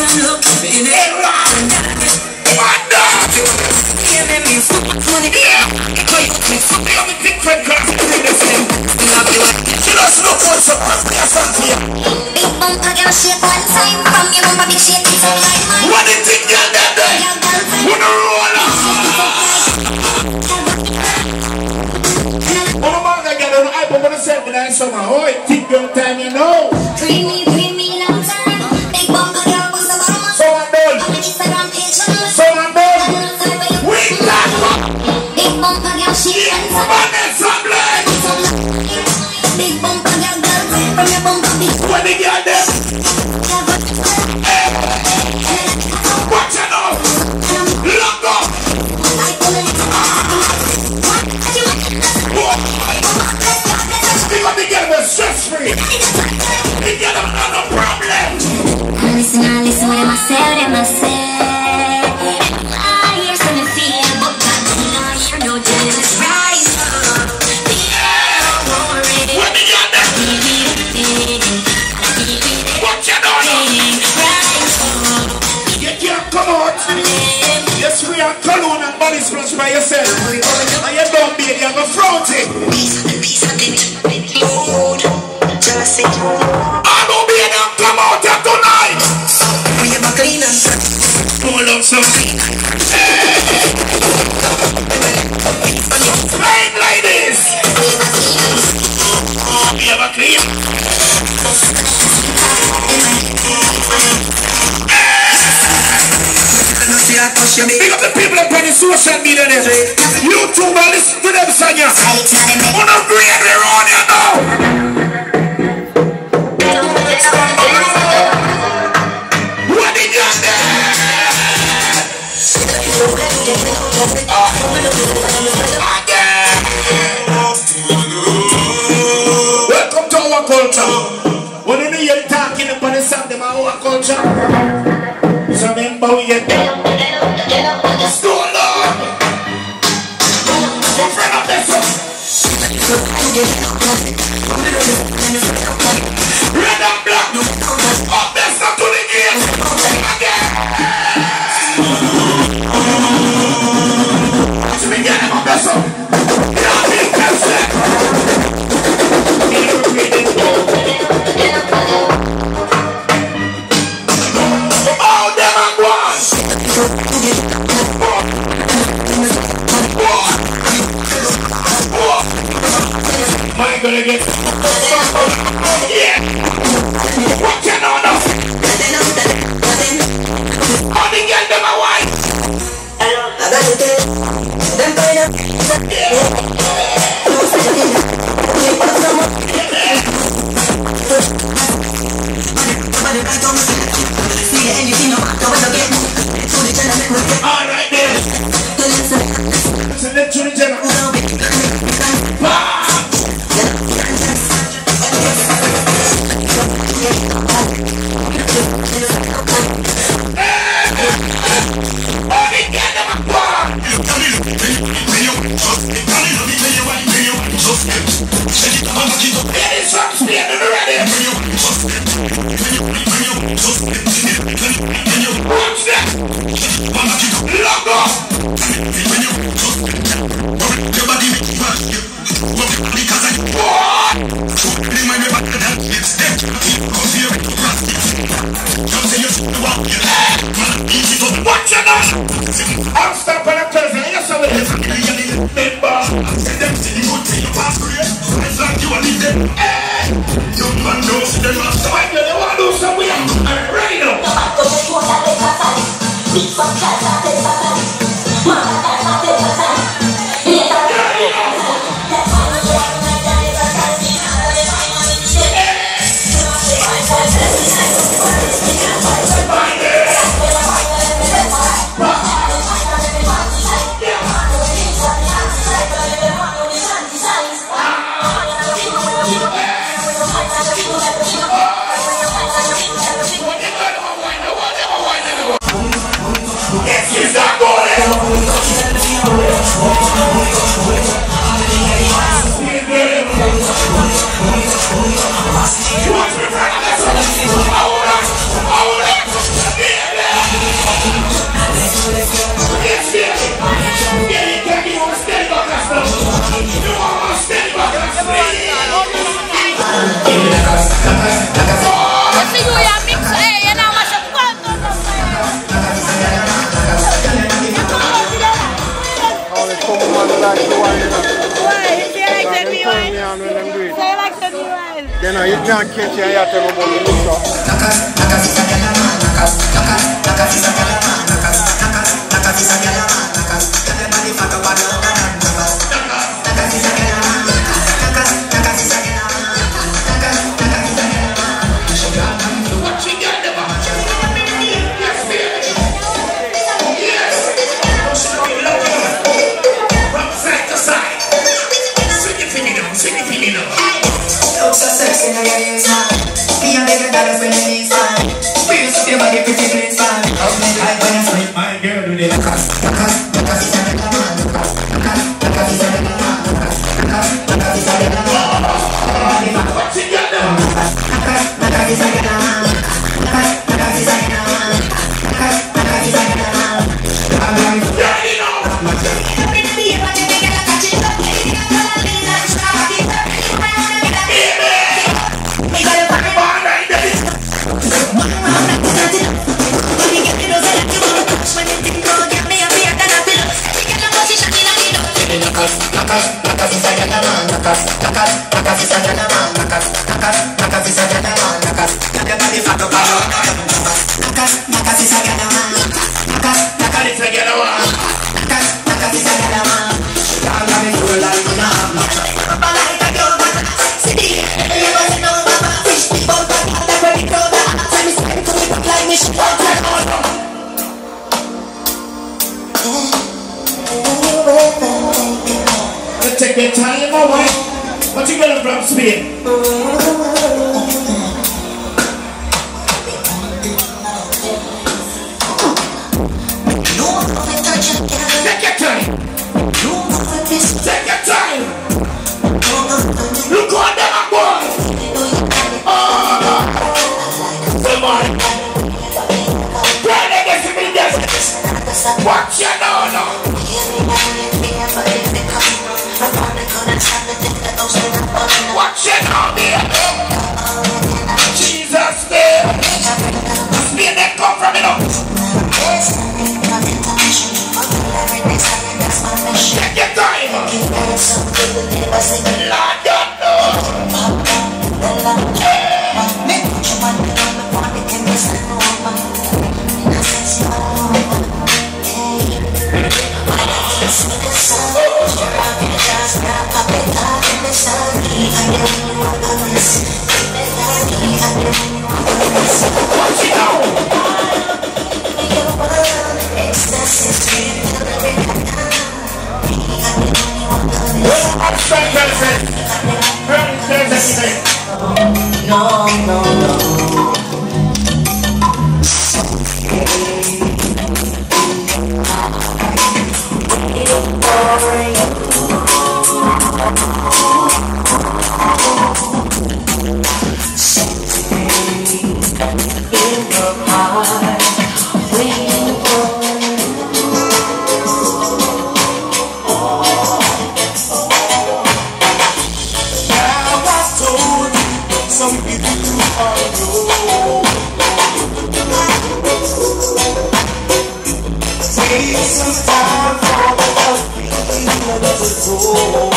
What did you get that day? Wanna roll up? Oh, man, I got an iPhone for the 79 summer. Oh, it take your time, you know. Creamy, long time. Big bumper girl was the bottom. So I'm done. So I'm done. We got Big bumper girl, she runs up. Big bumper girl, girlfriend from your bumper beat. What did you get them? Watch it out! Lock up! Because they get them stress-free. They get them no problem. Listen, what am I say? I hear something feel, but God, you know just right. What did you get them? Watch it out! You can't come out. Yes, we are cologne and body splash by yourself. And you don't be, you're going to front it. I don't be able to come out here tonight. We have a clean and pull up some. Hey, ladies. We have a clean. Big up the people up on the social media there. YouTube, listen to them song here. On a green around here now. What did you do? Welcome to our culture. When you hear talking about the song, them are our culture. So remember we get red and black. Up there, stop to the game. Again. To be getting up there, so. Yeah, big person. Oh, them are one. My gonna get yeah. What you know now? How they get them a wife? All right then. Listen to the general. I'm stopping at Thursday. Yes, I will. Remember, them see the good thing you pass through it. It's like you are leaving. Young man knows the last time you want to do something. I'm ready now. can't catch you, you tell me about the Take your time away. What you gonna from Spain? Take your time. Take your time. Look on them, boy. Come on. Try to get some in this. Watch your no. Watch it on me. Jesus, man. Spain, they come from it up. Take your time. Lord, don't know. No, no, no. Some time for the feeling of the soul.